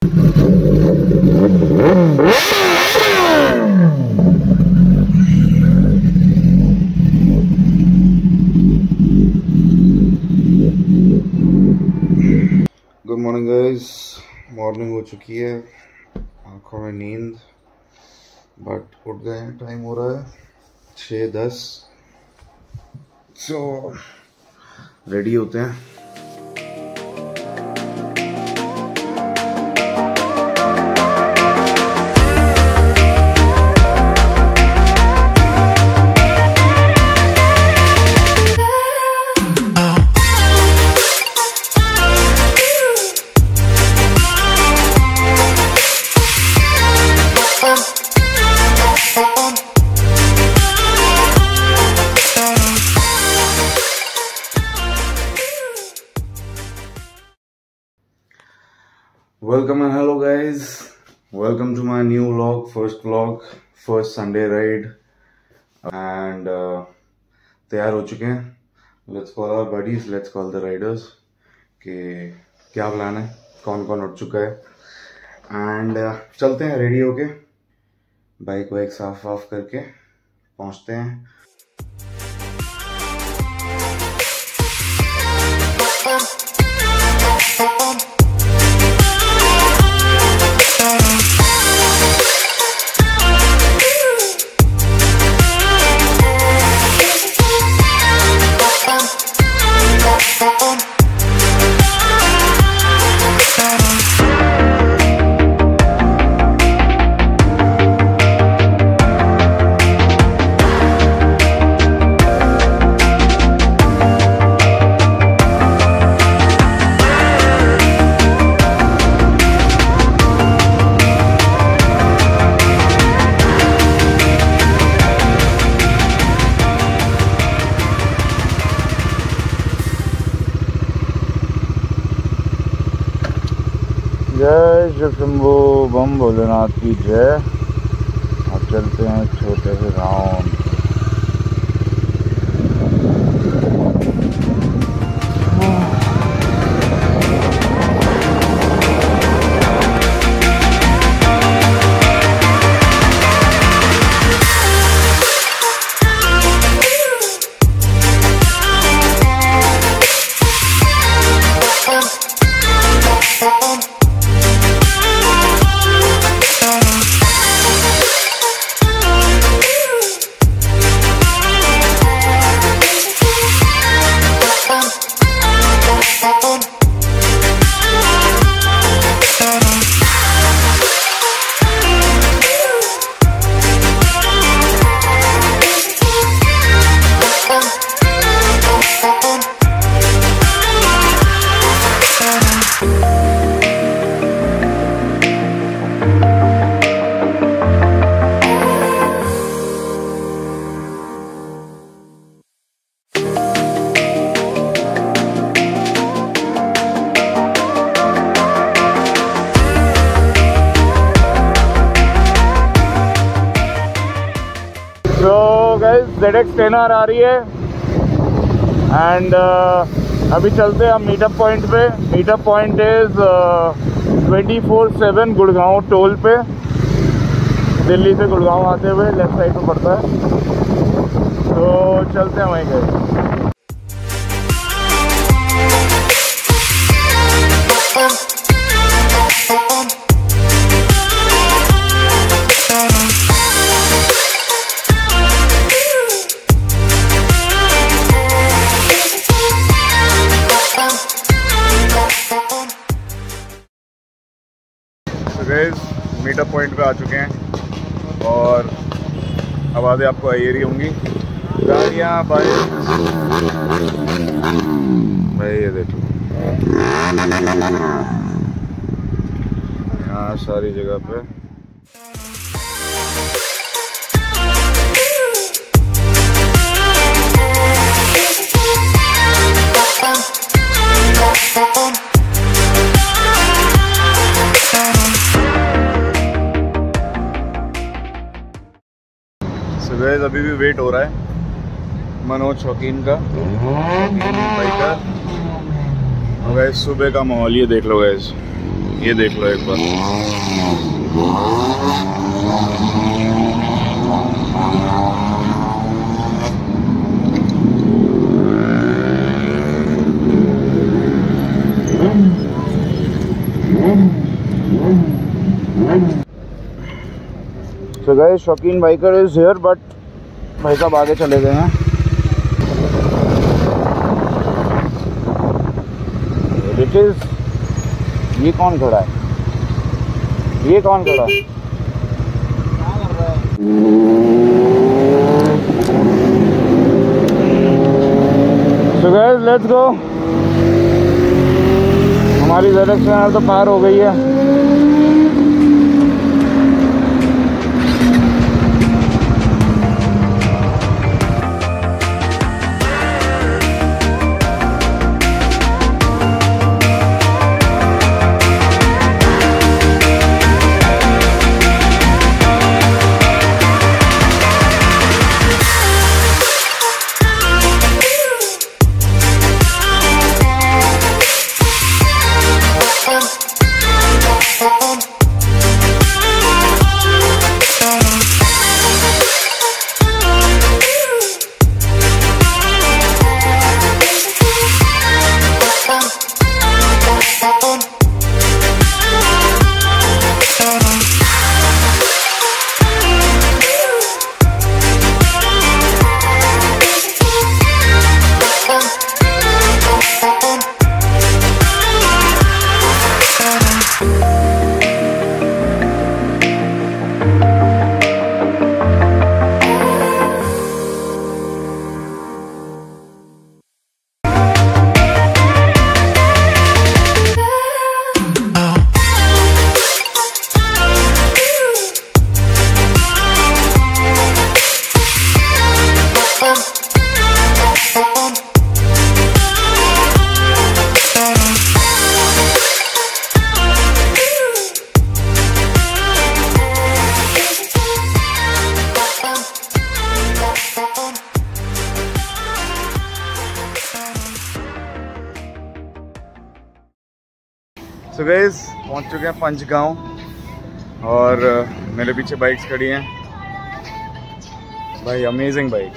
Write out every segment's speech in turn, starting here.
Good morning guys, morning हो चुकी है, आंखों में नींद, बट उठ गए हैं। टाइम हो रहा है 6:10। सो रेडी होते हैं। Welcome and hello guys, welcome to my new vlog, first Sunday ride and तैयार हो चुके हैं। Let's call our buddies, let's call the riders कि क्या प्लान है, कौन कौन उठ चुका है एंड चलते हैं रेडी होके, बाइक वाइक साफ वाफ करके पहुंचते हैं। जय शिव शंभो, बम भोलेनाथ की जय। अब चलते हैं छोटे से गाँव। ZX-10R आ रही है एंड अभी चलते हैं हम मीटअप पॉइंट पे। Meetup point is 24/7 Gurgaon toll पे, दिल्ली से गुड़गांव आते हुए लेफ्ट साइड पे पड़ता है, तो चलते हैं वहीं गए। मीटअप पॉइंट पे आ चुके हैं और आवाज़ें आपको आई रही होंगी, गाड़ियाँ, बाइक। भाई ये देखो, यहाँ सारी जगह पे गाइस अभी भी वेट हो रहा है मनोज शौकीन का, बाइकर। गाइस सुबह का माहौल ये देख लो गाइस, ये देख लो एक बार। So guys, Shaukeen biker is here, but भाई साहब आगे चले गए हैं। It is, ये कौन खड़ा है? ये कौन खड़ा है? क्या कर रहा है? So guys, let's go। हमारी ZX तो पार हो गई है। तो गाइस पहुंच चुके हैं पंचगांव और मेरे पीछे बाइक्स खड़ी हैं भाई। अमेजिंग बाइक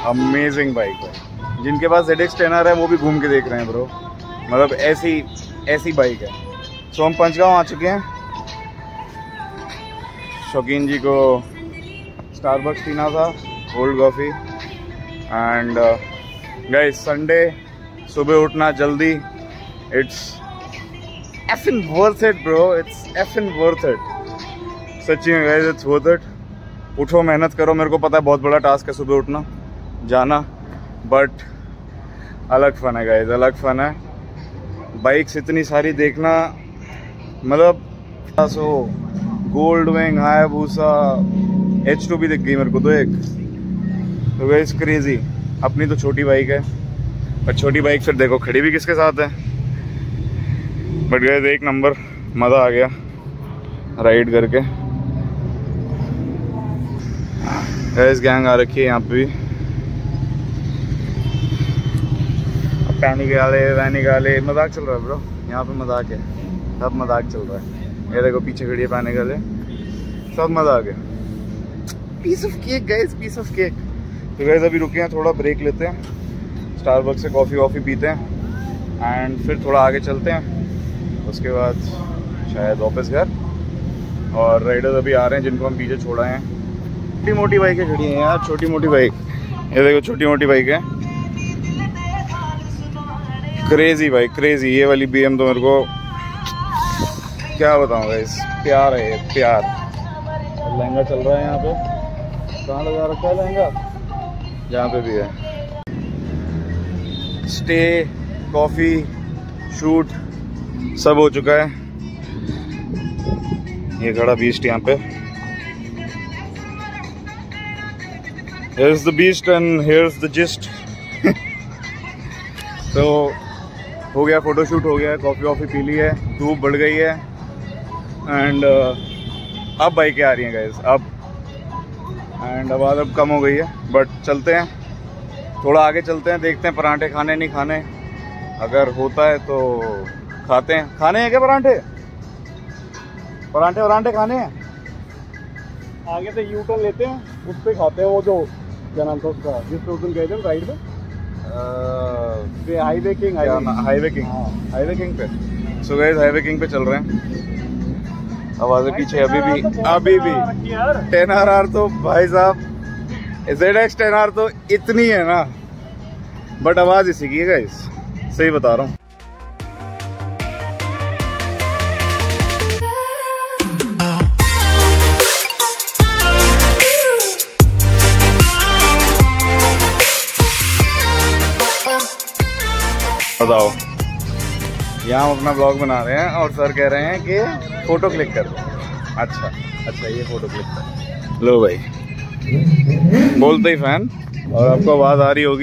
भाई। जिनके पास ZX 10R है वो भी घूम के देख रहे हैं ब्रो, मतलब ऐसी बाइक है। सो हम पंचगांव आ चुके हैं। शौकीन जी को स्टारबक्स पीना था, cold coffee. And guys Sunday सुबह उठना जल्दी, it's effing worth it bro, it's effing worth it। सच्ची में guys it's worth it। उठो, मेहनत करो। मेरे को पता है बहुत बड़ा टास्क है सुबह उठना जाना, बट अलग फन है गाइस, अलग फन है। बाइक्स इतनी सारी देखना, मतलब गोल्ड विंग, हायाबुसा, H2 भी दिख गई मेरे को तो एक। तो गाइस क्रेजी। अपनी तो छोटी बाइक है, पर छोटी बाइक फिर देखो खड़ी भी किसके साथ है। बट गाइस एक नंबर मज़ा आ गया राइड करके। गाइस गैंग आ रखी है यहाँ पे भी, पैनिक वाले वैनिक वाले। मजाक चल रहा है ब्रो, यहाँ पे मजाक है, सब मजाक चल रहा है। ये देखो पीछे खड़ी है पैनिक वाले, सब मजा आ गया। Piece of cake guys, piece of cake. तो गाइस अभी रुके हैं, थोड़ा ब्रेक लेते हैं, स्टारबक्स से कॉफ़ी वॉफ़ी पीते हैं एंड फिर थोड़ा आगे चलते हैं। उसके बाद शायद वापस घर। और राइडर्स अभी आ रहे हैं जिनको हम पीछे छोड़ा है। छोटी मोटी बाइकें खड़ी हैं यार, छोटी मोटी बाइक। ये देखो छोटी मोटी बाइक है, क्रेजी बाइक क्रेजी। ये वाली BM तो मेरे को क्या बताऊँ गाइस, प्यार है ये, प्यार। लहंगा चल रहा है यहाँ पे, कहाँ लगा रखा है लहंगा, जहाँ पे भी है। स्टे, कॉफ़ी, शूट सब हो चुका है। ये खड़ा बीस्ट यहाँ पे, here's the beast and here's the gist। तो हो गया, फोटोशूट हो गया है, कॉफ़ी वॉफ़ी पी ली है, धूप बढ़ गई है एंड अब बाइकें आ रही हैं गाइस एंड आवाज़ अब कम हो गई है। बट चलते हैं, थोड़ा आगे चलते हैं, देखते हैं पराठे खाने नहीं खाने। अगर होता है तो खाते हैं। खाने हैं क्या पराठे? परांठे वरांठे खाने हैं? आगे से यू टर्न लेते हैं, उस पे खाते हैं वो जो क्या नाम था उसका, जिस पे उस दिन गए थे राइड पे, हाईवे किंग। हाईवे किंग पे। सो गाइस हाईवे किंग पे चल रहे हैं। आवाज़ें पीछे अभी भी 10RR तो भाई साहब, ZX 10R तो इतनी है ना, बट आवाज़ इसी की है गाइस, सही बता रहा हूँ। बताओ, यहाँ हम अपना ब्लॉग बना रहे हैं और सर कह रहे हैं कि फोटो क्लिक कर दो। अच्छा ये फोटो क्लिक कर लो भाई, बोलते ही फैन। और आपको आवाज़ आ रही होगी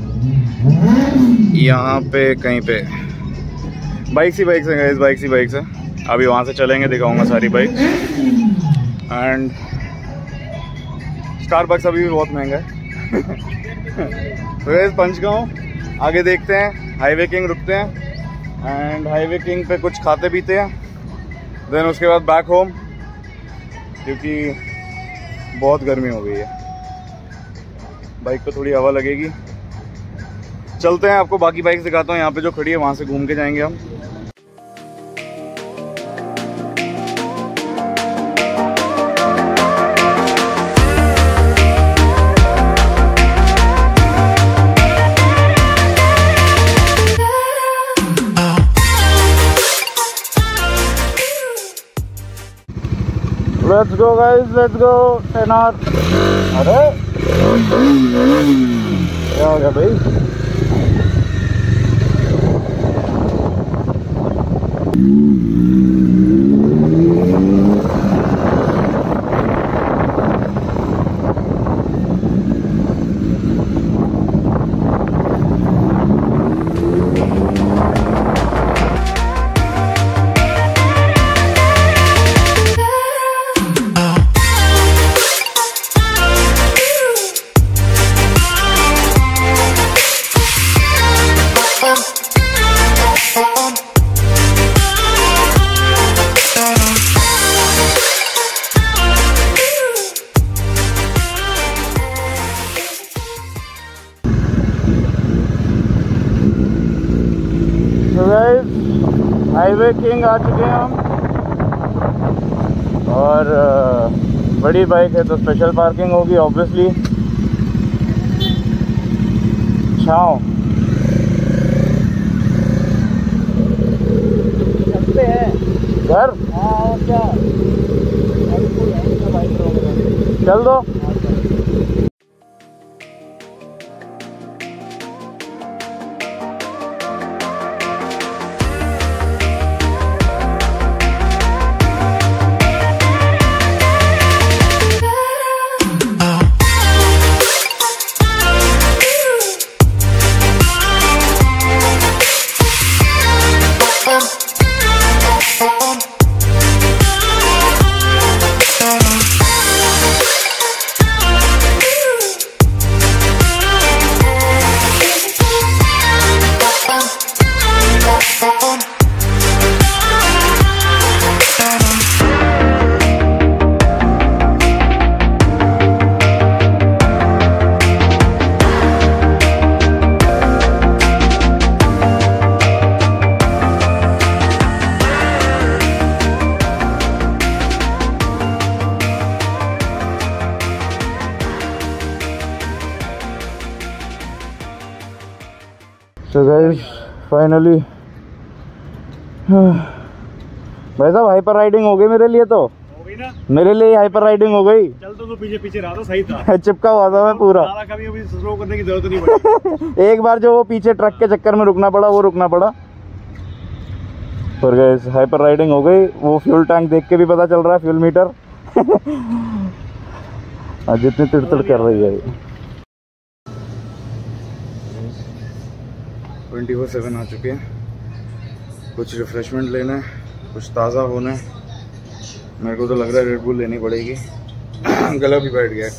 यहाँ पे कहीं पे बाइक्स ही बाइक्स हैं गाइस, बाइक्स ही बाइक्स हैं। अभी वहाँ से चलेंगे, दिखाऊंगा सारी बाइक। एंड स्टारबक्स अभी भी बहुत महंगा है। तो गाइस पंचगांव आगे देखते हैं, हाईवे किंग रुकते हैं एंड हाईवे किंग पे कुछ खाते पीते हैं, देन उसके बाद बैक होम, क्योंकि बहुत गर्मी हो गई है। बाइक पे थोड़ी हवा लगेगी। चलते हैं, आपको बाकी बाइक दिखाता हूँ। यहाँ पे जो खड़ी है वहाँ से घूम के जाएंगे हम। Let's go guys, let's go 10R। अरे क्या हो गया भाई? हाईवे किंग आ चुके हैं हम, और बड़ी बाइक है तो स्पेशल पार्किंग होगी ऑब्वियसली। छाँव चलते हैं घर। हाँ क्या चल दो। तो गाइस फाइनली भाई साहब हाइपर राइडिंग हो गई मेरे लिए, तो हो गई ना, मेरे लिए हाइपर राइडिंग हो गई। चल तो पीछे पीछे रहा था, सही था। चिपका हुआ था मैं पूरा, कभी अभी स्लो करने की जरूरत नहीं पड़ी। एक बार जो वो पीछे ट्रक के चक्कर में रुकना पड़ा, वो रुकना पड़ा। पर गाइस हाइपर राइडिंग हो गई। वो फ्यूल टैंक देख के भी पता चल रहा है, फ्यूल मीटर जितनी तिड़तिड़ कर रही है। 24/7 आ चुके हैं। कुछ रिफ्रेशमेंट लेना है, कुछ ताज़ा होना है। मेरे को तो लग रहा है रेड बुल लेनी पड़ेगी। गला भी बैठ गया है।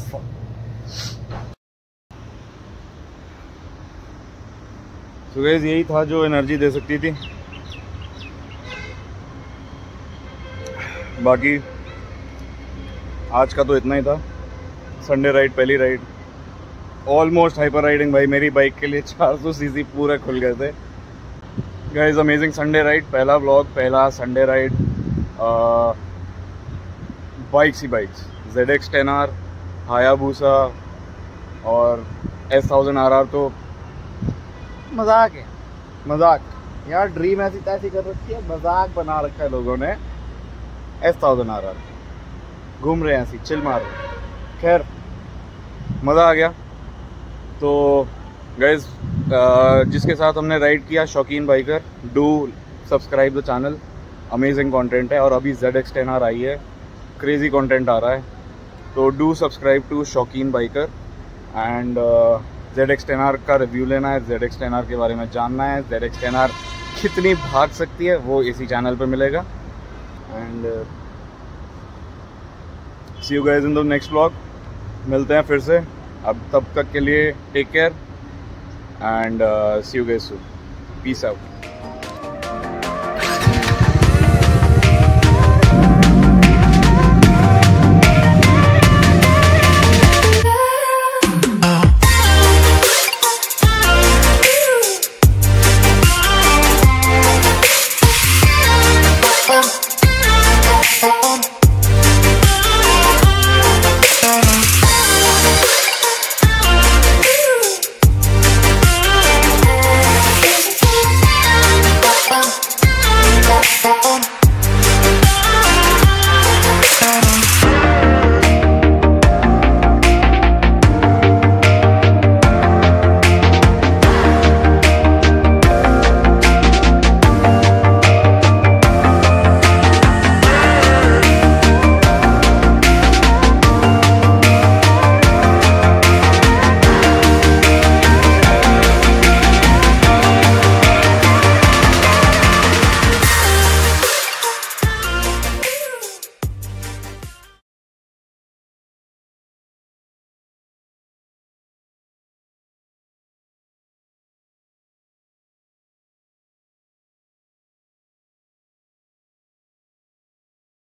तो गाइस यही था जो एनर्जी दे सकती थी। बाकी आज का तो इतना ही था। संडे राइड, पहली राइड, ऑलमोस्ट हाइपर राइडिंग भाई। मेरी बाइक के लिए 400 सीसी पूरे खुल गए थे गाइस। अमेजिंग संडे राइड, पहला व्लॉग, पहला संडे राइड। बाइक्स ही बाइक्स, ZX 10R, हायाबूसा और S1000 RR तो मजाक है, मजाक यार। ड्रीम ऐसी तैसी कर रखी है, मजाक बना रखा है लोगों ने। S1000 RR घूम रहे हैं ऐसी, चिल मार रहे हैं। खैर मज़ा आ गया। तो गाइज जिसके साथ हमने राइड किया, Shaukeen biker, do subscribe the channel. Amazing content है और अभी ZX 10R आई है, क्रेजी कंटेंट आ रहा है। तो do subscribe to Shaukeen biker and ZX 10R का रिव्यू लेना है, ZX 10R के बारे में जानना है, ZX 10R कितनी भाग सकती है वो इसी चैनल पे मिलेगा। And see you guys in the next vlog. मिलते हैं फिर से, अब तब तक के लिए take care and see you guys soon. Peace out.